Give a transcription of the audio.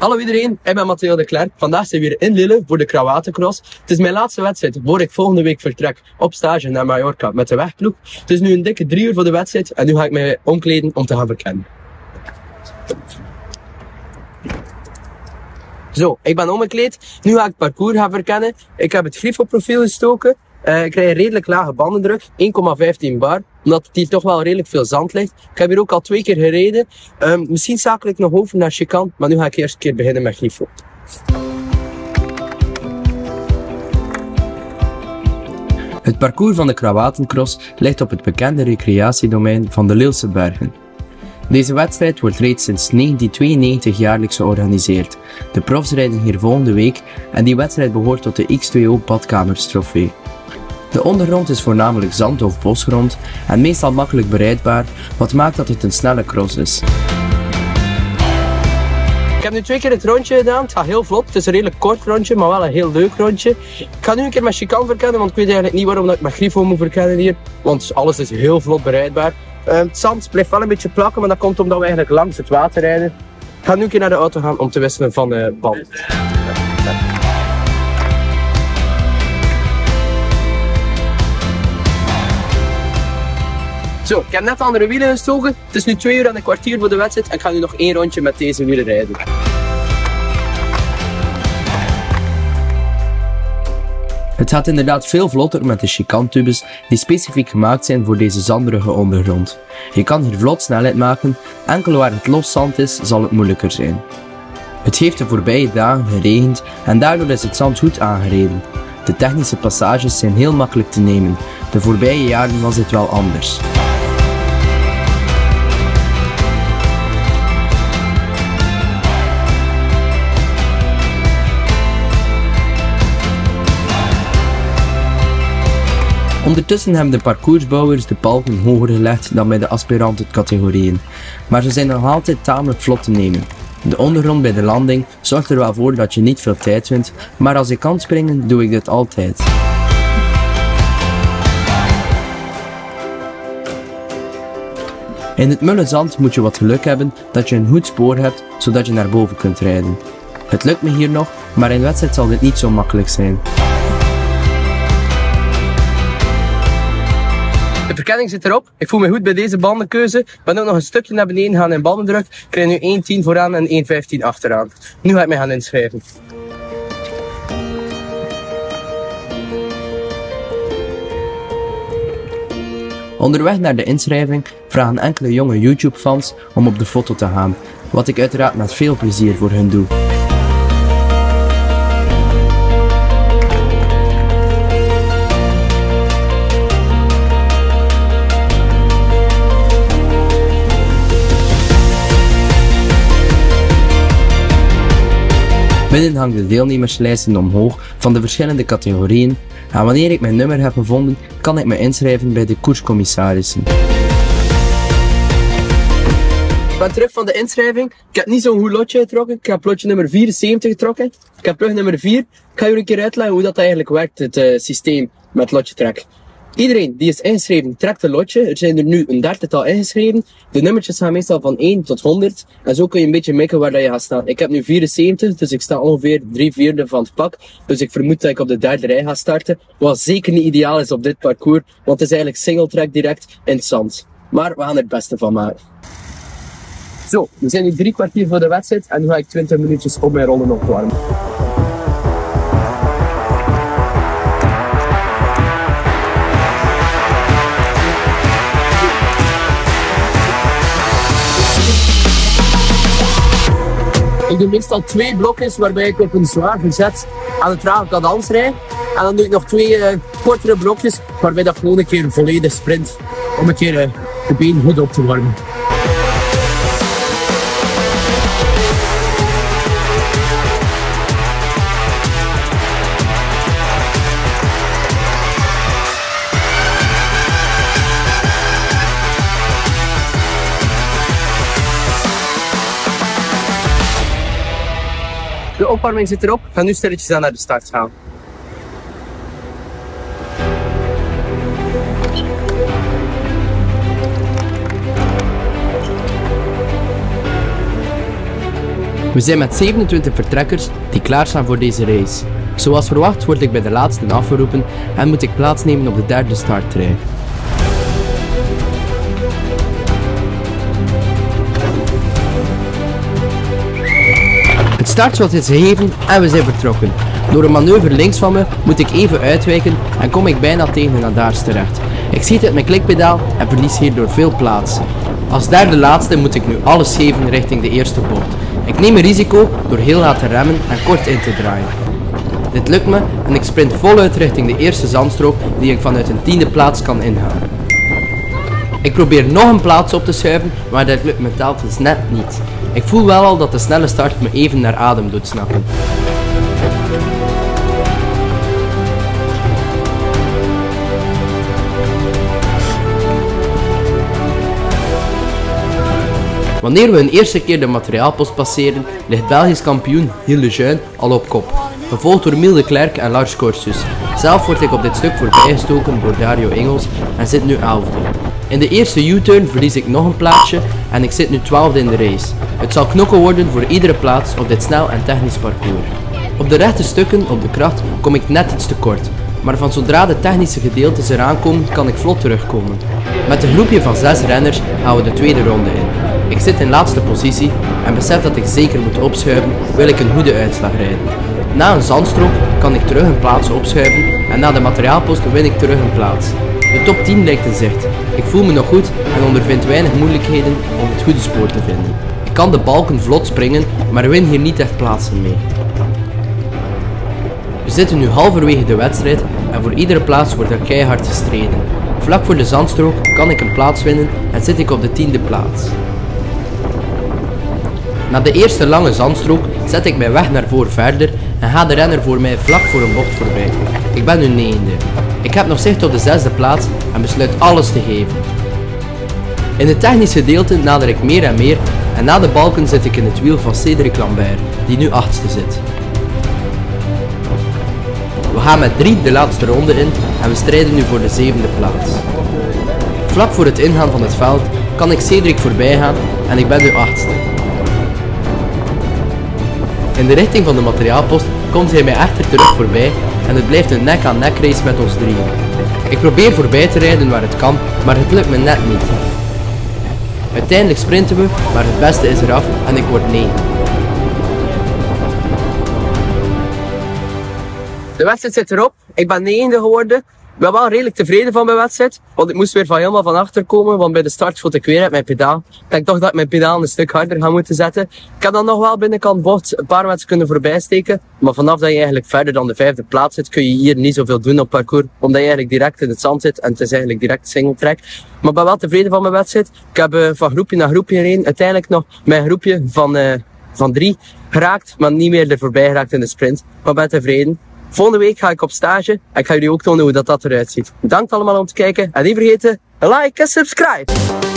Hallo iedereen, ik ben Matteo de Klerk. Vandaag zijn we weer in Lille voor de Krawatencross. Het is mijn laatste wedstrijd voor ik volgende week vertrek op stage naar Mallorca met de wegploeg. Het is nu een dikke 3 uur voor de wedstrijd en nu ga ik mij omkleden om te gaan verkennen. Zo, ik ben omgekleed. Nu ga ik het parcours gaan verkennen. Ik heb het Grifo-profiel gestoken. Ik krijg een redelijk lage bandendruk, 1,15 bar, omdat hier toch wel redelijk veel zand ligt. Ik heb hier ook al 2 keer gereden. Misschien zakel ik nog over naar chicane, maar nu ga ik eerst een keer beginnen met Grifo. Het parcours van de Krawatencross ligt op het bekende recreatiedomein van de Lilse Bergen. Deze wedstrijd wordt reeds sinds 1992 jaarlijks georganiseerd. De profs rijden hier volgende week en die wedstrijd behoort tot de X2O Badkamers trofee. De ondergrond is voornamelijk zand of bosgrond en meestal makkelijk bereidbaar, wat maakt dat het een snelle cross is. Ik heb nu 2 keer het rondje gedaan, het gaat heel vlot, het is een redelijk kort rondje, maar wel een heel leuk rondje. Ik ga nu een keer met chicane verkennen, want ik weet eigenlijk niet waarom ik met Grifo moet verkennen hier, want alles is heel vlot bereidbaar. Het zand blijft wel een beetje plakken, maar dat komt omdat we eigenlijk langs het water rijden. Ik ga nu een keer naar de auto gaan om te wisselen van de band. Zo, ik heb net andere wielen gestoken. Het is nu 2 uur en een kwartier voor de wedstrijd en ik ga nu nog 1 rondje met deze wielen rijden. Het gaat inderdaad veel vlotter met de chicane-tubes die specifiek gemaakt zijn voor deze zanderige ondergrond. Je kan hier vlot snelheid maken, enkel waar het los zand is zal het moeilijker zijn. Het heeft de voorbije dagen geregend en daardoor is het zand goed aangereden. De technische passages zijn heel makkelijk te nemen, de voorbije jaren was dit wel anders. Ondertussen hebben de parcoursbouwers de balken hoger gelegd dan bij de aspirantencategorieën, maar ze zijn nog altijd tamelijk vlot te nemen. De ondergrond bij de landing zorgt er wel voor dat je niet veel tijd wint, maar als ik kan springen doe ik dit altijd. In het mulle zand moet je wat geluk hebben dat je een goed spoor hebt, zodat je naar boven kunt rijden. Het lukt me hier nog, maar in wedstrijd zal dit niet zo makkelijk zijn. De verkenning zit erop. Ik voel me goed bij deze bandenkeuze. Ik ben ook nog een stukje naar beneden gaan in bandendruk. Ik krijg nu 1,10 vooraan en 1,15 achteraan. Nu ga ik mij gaan inschrijven. Onderweg naar de inschrijving vragen enkele jonge YouTube-fans om op de foto te gaan, wat ik uiteraard met veel plezier voor hun doe. Binnen hangt de deelnemerslijsten omhoog van de verschillende categorieën en wanneer ik mijn nummer heb gevonden, kan ik me inschrijven bij de koerscommissarissen. Ik ben terug van de inschrijving. Ik heb niet zo'n goed lotje getrokken. Ik heb lotje nummer 74 getrokken. Ik heb plug nummer 4. Ik ga jullie een keer uitleggen hoe dat eigenlijk werkt, het systeem met lotje trek. Iedereen die is ingeschreven trekt een lotje. Er zijn er nu een 30-tal ingeschreven. De nummertjes gaan meestal van 1 tot 100. En zo kun je een beetje mikken waar dat je gaat staan. Ik heb nu 74, dus ik sta ongeveer 3/4 van het pak. Dus ik vermoed dat ik op de 3e rij ga starten. Wat zeker niet ideaal is op dit parcours, want het is eigenlijk single track direct in het zand. Maar we gaan er het beste van maken. Zo, we zijn nu 3 kwartier voor de wedstrijd en nu ga ik 20 minuutjes op mijn rollen opwarmen. Ik doe meestal 2 blokjes waarbij ik op een zwaar verzet aan de trage cadans rijd. En dan doe ik nog 2 kortere blokjes waarbij dat gewoon een keer volledig sprint om een keer de been goed op te warmen. De opwarming zit erop. Ik ga nu stilletjes aan naar de start gaan. We zijn met 27 vertrekkers die klaarstaan voor deze reis. Zoals verwacht word ik bij de laatste afgeroepen en moet ik plaatsnemen op de derde startrij. Het startschot is gegeven en we zijn vertrokken. Door een manoeuvre links van me moet ik even uitwijken en kom ik bijna tegen een adaars terecht. Ik schiet uit mijn klikpedaal en verlies hierdoor veel plaats. Als derde laatste moet ik nu alles geven richting de eerste bocht. Ik neem een risico door heel laat te remmen en kort in te draaien. Dit lukt me en ik sprint voluit richting de eerste zandstrook die ik vanuit een tiende plaats kan ingaan. Ik probeer nog een plaats op te schuiven, maar dat lukt me telkens net niet. Ik voel wel al dat de snelle start me even naar adem doet snakken. Wanneer we een eerste keer de materiaalpost passeren, ligt Belgisch kampioen Gilles Lejeune al op kop, gevolgd door Miel de Klerk en Lars Corsus. Zelf word ik op dit stuk voorbijgestoken door Dario Engels en zit nu 11e. In de eerste U-turn verlies ik nog een plaatsje en ik zit nu 12e in de race. Het zal knokken worden voor iedere plaats op dit snel en technisch parcours. Op de rechte stukken op de kracht kom ik net iets te kort, maar van zodra de technische gedeeltes eraan komen kan ik vlot terugkomen. Met een groepje van 6 renners gaan we de tweede ronde in. Ik zit in laatste positie en besef dat ik zeker moet opschuiven wil ik een goede uitslag rijden. Na een zandstrook kan ik terug een plaats opschuiven en na de materiaalpost win ik terug een plaats. De top 10 lijkt in zicht. Ik voel me nog goed en ondervind weinig moeilijkheden om het goede spoor te vinden. Ik kan de balken vlot springen, maar win hier niet echt plaatsen mee. We zitten nu halverwege de wedstrijd en voor iedere plaats wordt er keihard gestreden. Vlak voor de zandstrook kan ik een plaats winnen en zit ik op de 10e plaats. Na de eerste lange zandstrook zet ik mijn weg naar voren verder en gaat de renner voor mij vlak voor een bocht voorbij. Ik ben nu 9e. Ik heb nog zicht op de 6e plaats en besluit alles te geven. In het technische gedeelte nader ik meer en na de balken zit ik in het wiel van Cédric Lambert, die nu 8e zit. We gaan met 3 de laatste ronde in en we strijden nu voor de 7e plaats. Vlak voor het ingaan van het veld kan ik Cédric voorbij gaan en ik ben nu 8e. In de richting van de materiaalpost komt hij mij echter terug voorbij en het blijft een nek-aan-nek race met ons drieën. Ik probeer voorbij te rijden waar het kan, maar het lukt me net niet. Uiteindelijk sprinten we, maar het beste is eraf en ik word 9. De wedstrijd zit erop, ik ben 9e geworden. Ik ben wel redelijk tevreden van mijn wedstrijd, want ik moest weer van helemaal van achter komen, want bij de start schoot ik weer uit mijn pedaal. Ik denk toch dat ik mijn pedaal een stuk harder ga moeten zetten. Ik heb dan nog wel binnenkant bocht een paar mensen kunnen voorbijsteken, maar vanaf dat je eigenlijk verder dan de 5e plaats zit, kun je hier niet zoveel doen op parcours, omdat je eigenlijk direct in het zand zit en het is eigenlijk direct single track. Maar ik ben wel tevreden van mijn wedstrijd. Ik heb van groepje naar groepje gereden, uiteindelijk nog mijn groepje van 3 geraakt, maar niet meer er voorbij geraakt in de sprint. Maar ik ben tevreden. Volgende week ga ik op stage en ik ga jullie ook tonen hoe dat eruit ziet. Bedankt allemaal om te kijken en niet vergeten, like en subscribe!